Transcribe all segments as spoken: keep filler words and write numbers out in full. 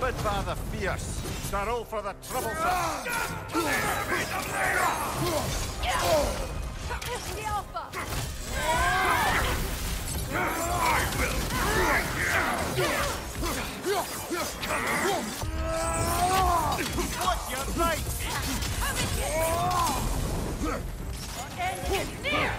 Bid by the fierce, sorrow for the troublesome. To the enemies of The Alpha! I will break you! What's your right? Our end is near!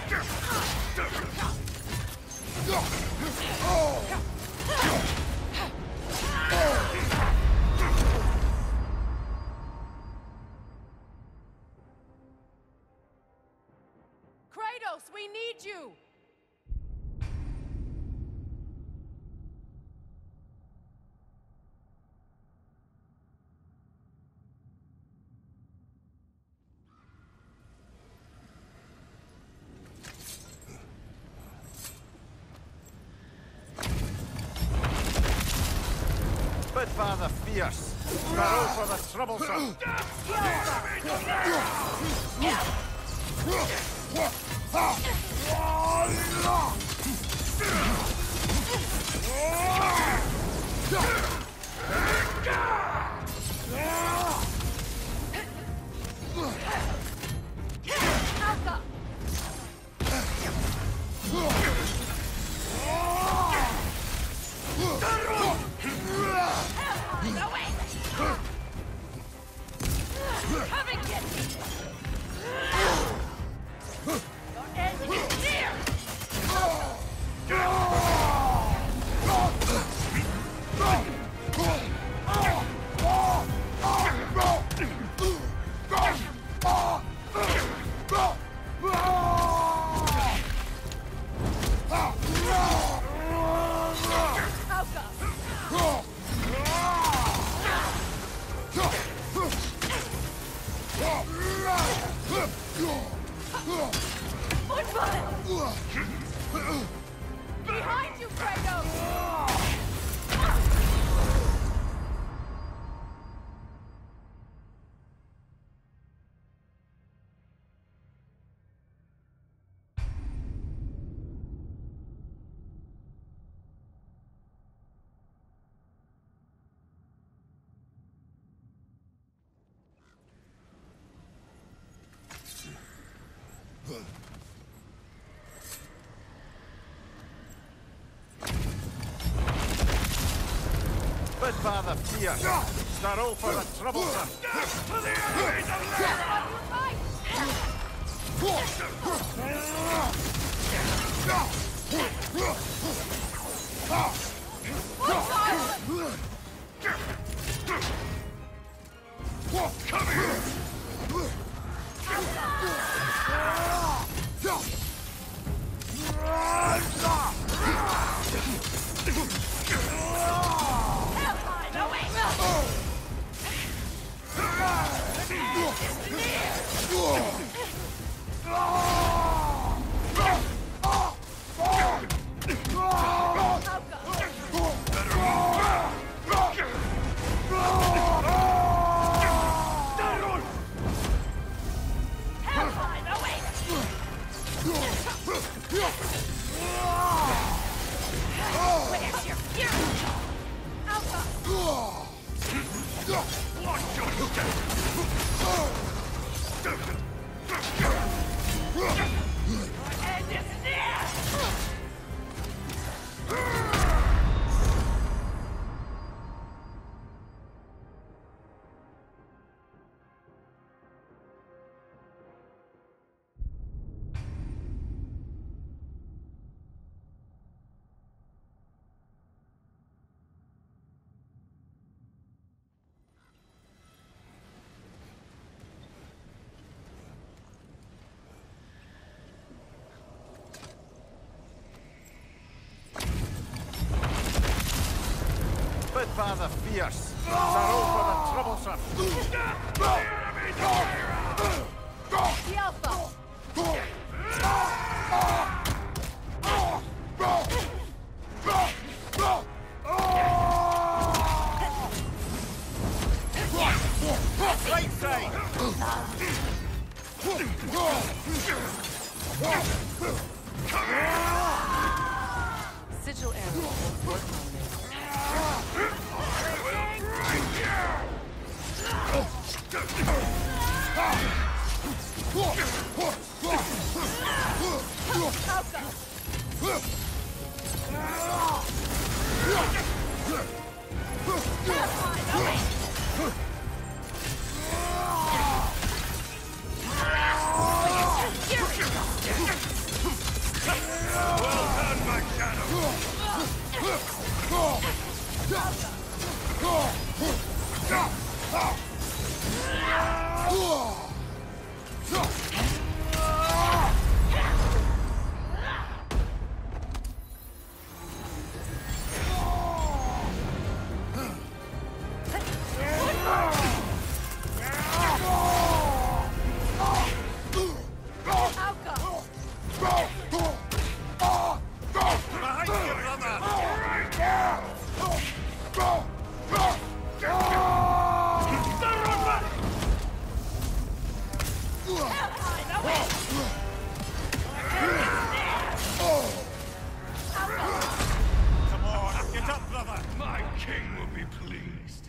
Kratos, we need you! Bid by the fierce, sorrow for the troublesome. Alpha! Come and get me! Your end is near! Behind you, Kratos! Bid by the fierce, sorrow for the troublesome. To the enemies of Come here! Where's your fury? Alpha! Watch your step! Your end is near! Bid by the fierce, sorrow for the troublesome. The Alpha! Right side! Sigil arrow will work on this. Come on, get up, brother! My king will be pleased.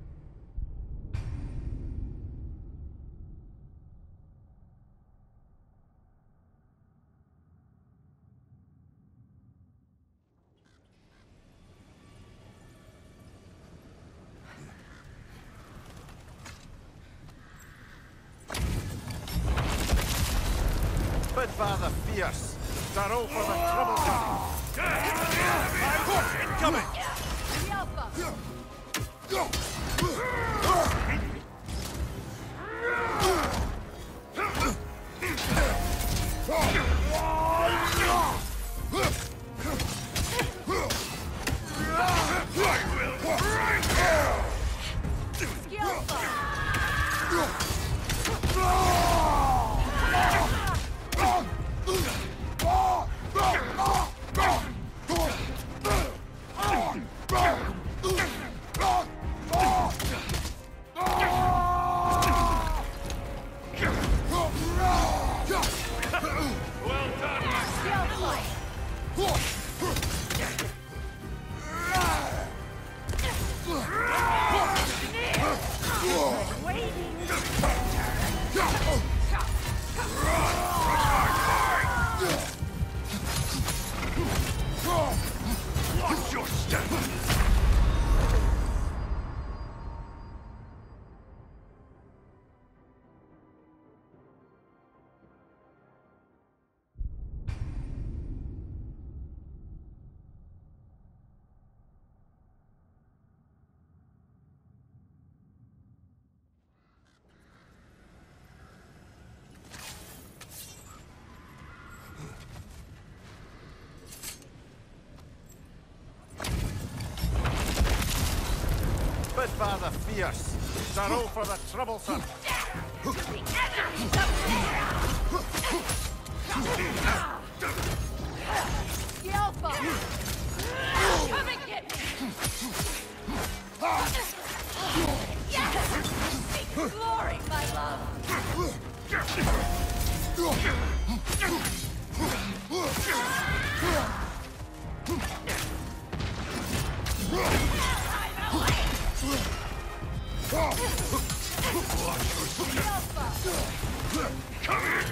Bid father fierce. Darrow for the troublesome. Incoming! The Alpha! The Alpha! Watch your step! Bid father fierce. Darrow for the troublesome. The Alpha! Come and get me! Yes! Seek glory, my love! The Alpha! Come here!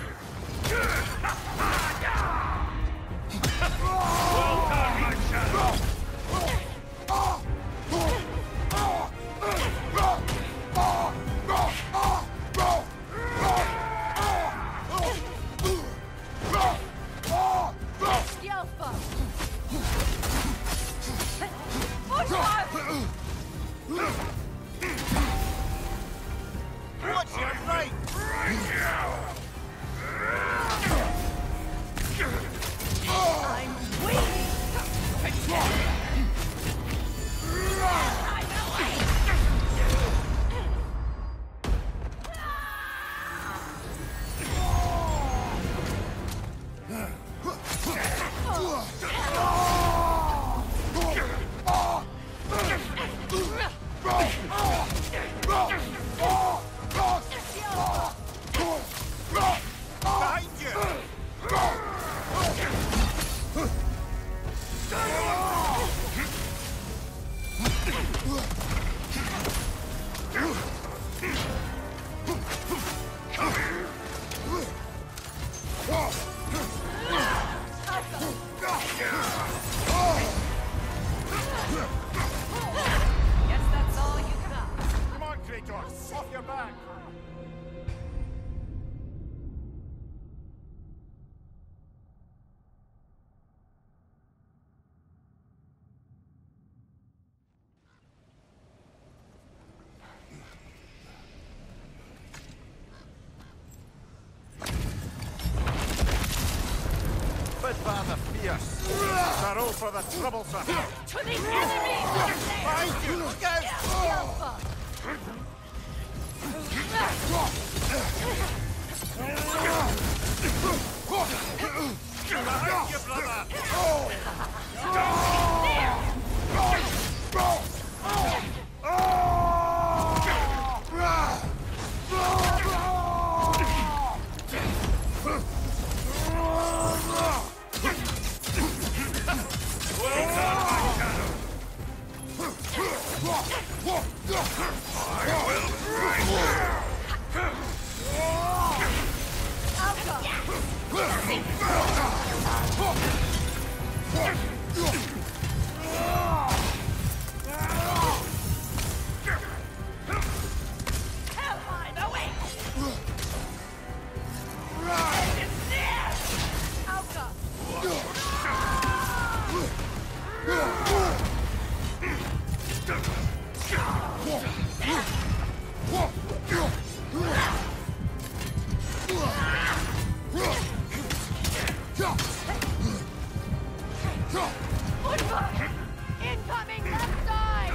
The Alpha! Push on! What's your right? I'm waiting! Behind you! Guess that's all you got. Come on, Kratos, off your back! roll for the troublesome. To the enemy! Behind you! Look out! The Alpha! Behind you, brother! Incoming left side!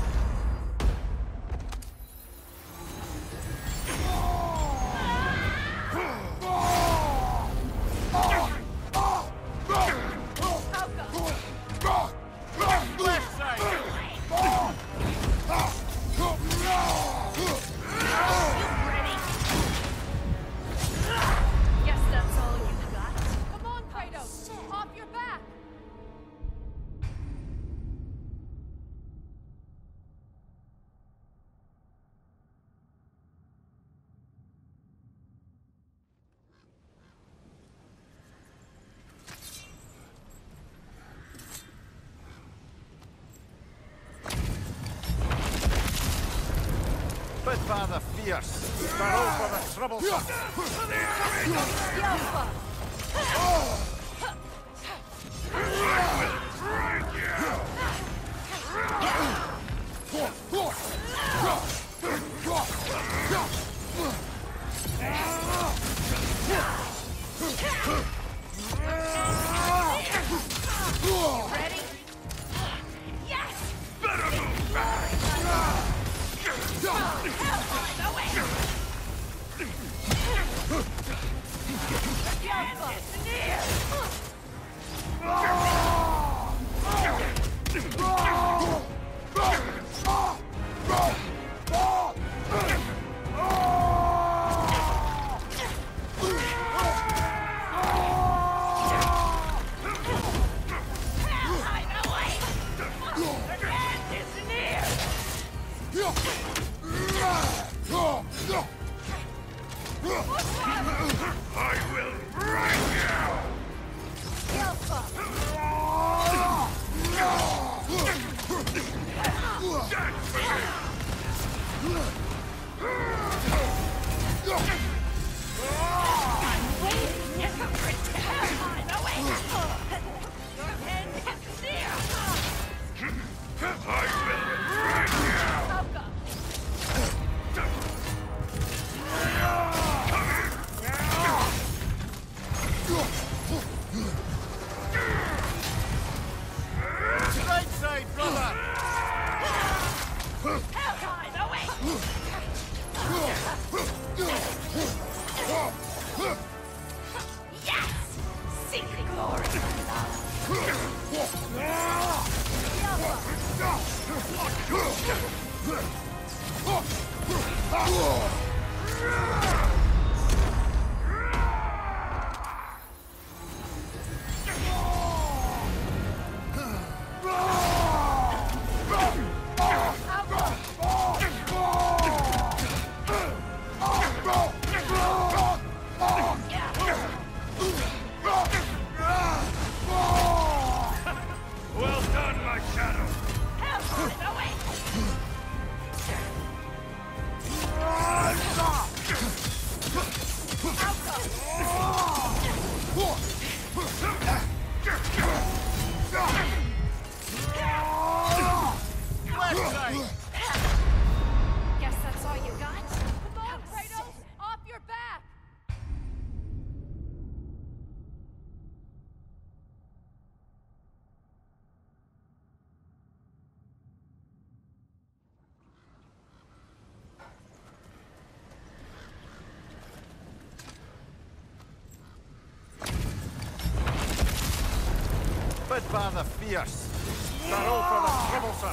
Left side! Guess that's all you got. Come on, Kratos! Off your back! Spit by the fierce. The roll for the troublesome. The Alpha! Ready? Yes! Better move back! The Alpha! I will break you! The Alpha! Dance for me! I will break you! Right side, brother! Yes! Seek glory, Well done, my shadow! by the fierce, sorrow for the troublesome.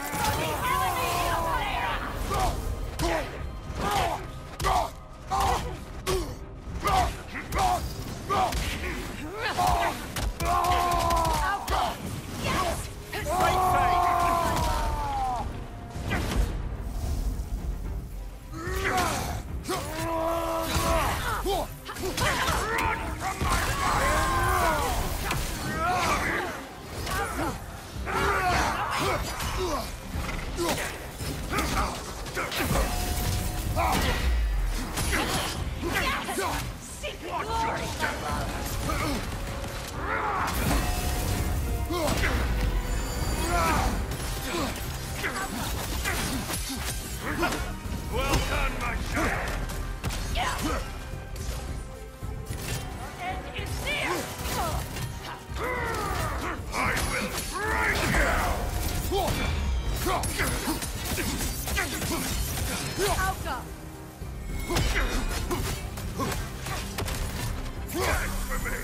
Well done, my shadow! I will break you! Alka! Stand for me!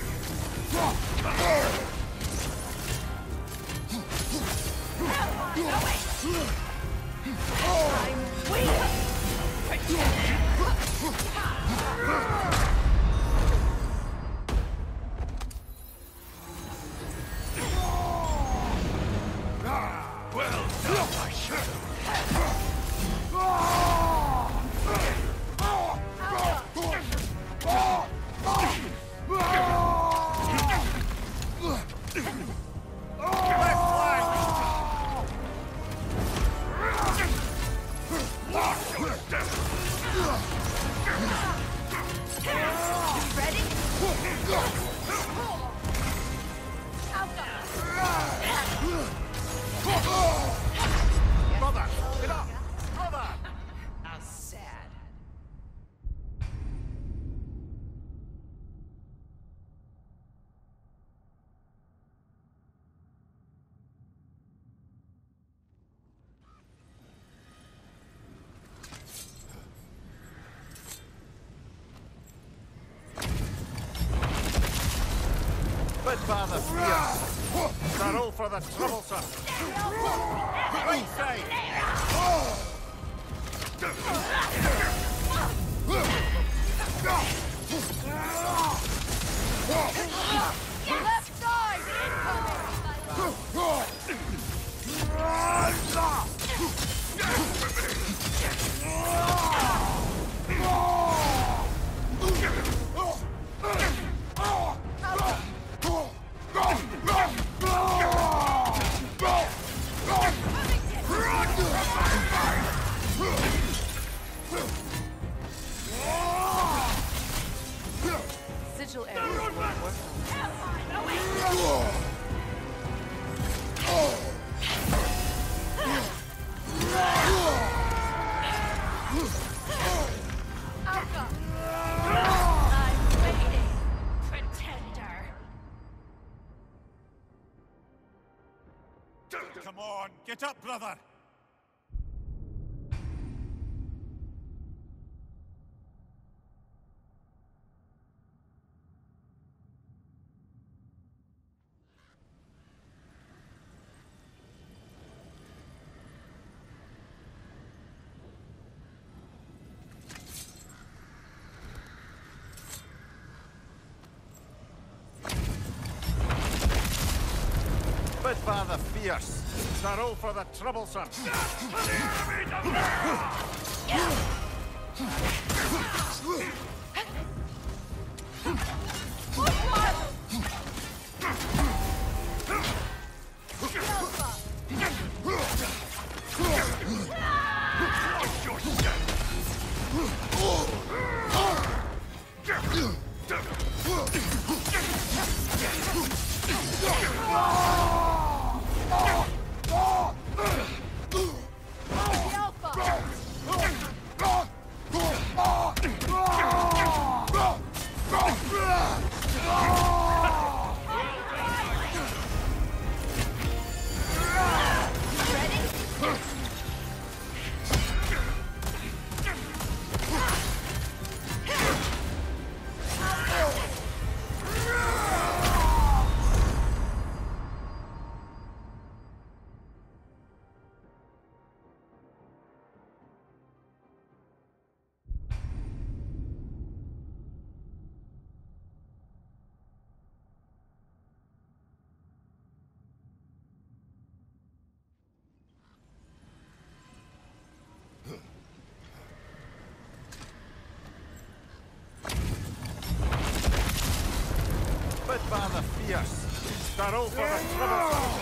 I'm weak! Well done, my shadow! Ready? Brother, get up! Brother! How sad. Bid by the fierce, sorrow for the troublesome. Right side! Left side! Sigil area. Alka! I'm waiting, pretender. Come on, get up, brother! Bid by the fierce, sorrow for the troublesome. Alpha! Start all for the troublesome.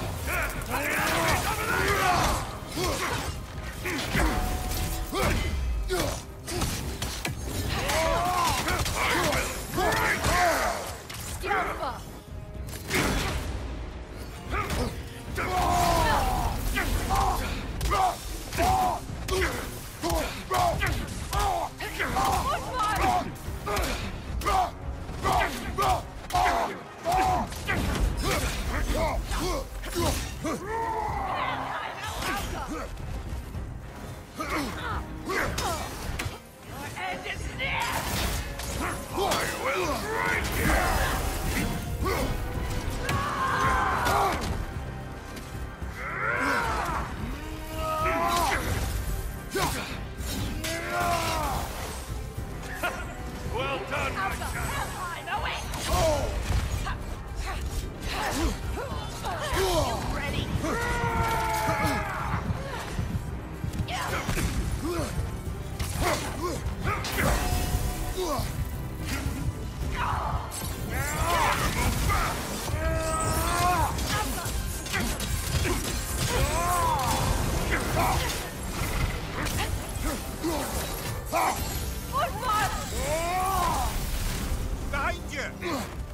Behind you!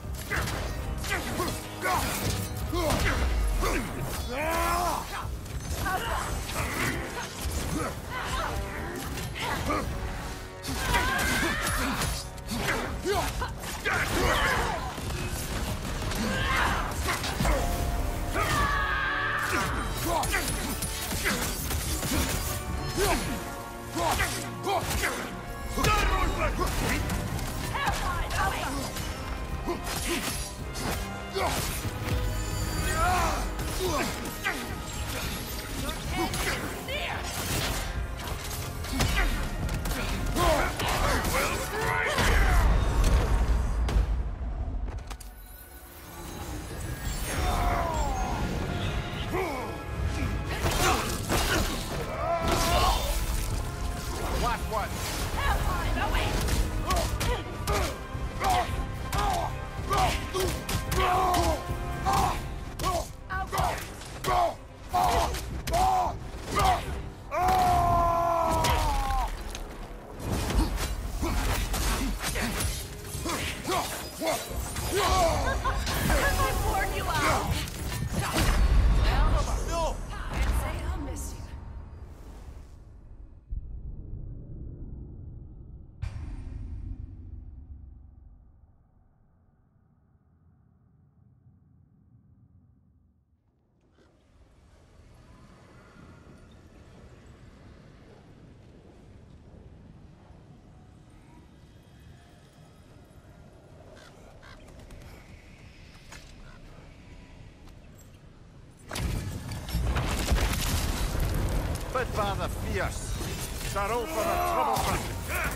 Father fierce. Start all for the troublesome.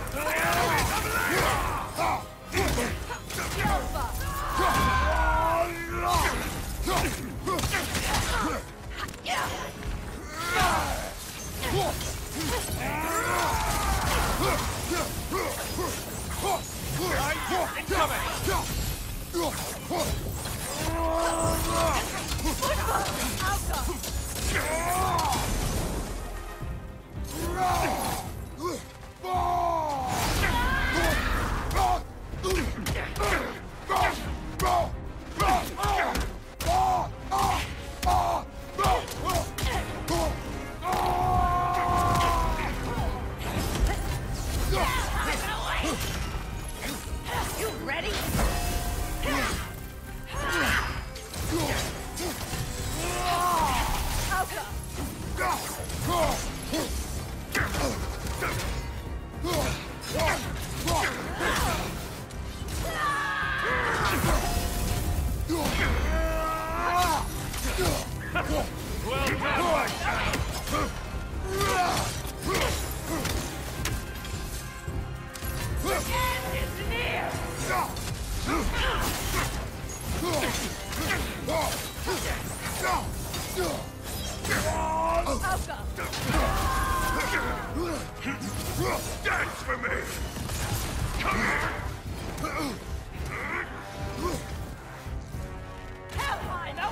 Dance for me! Come here! Hellfire, no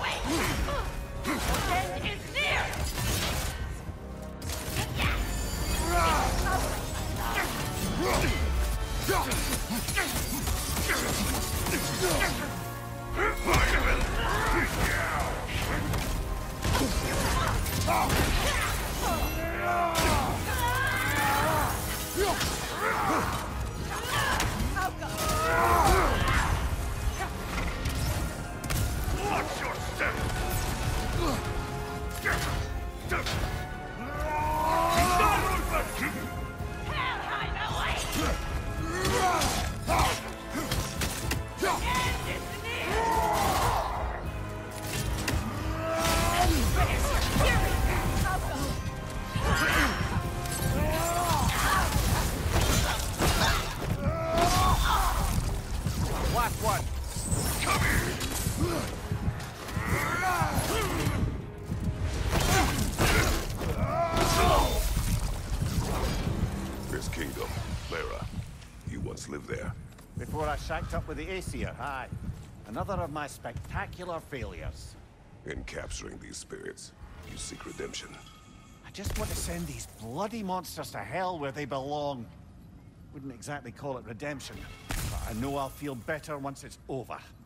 Watch your step! Last one. This kingdom, Lara. You once lived there. Before I shacked up with the Aesir, aye. Another of my spectacular failures. In capturing these spirits, you seek redemption. I just want to send these bloody monsters to hell where they belong. Wouldn't exactly call it redemption, but I know I'll feel better once it's over.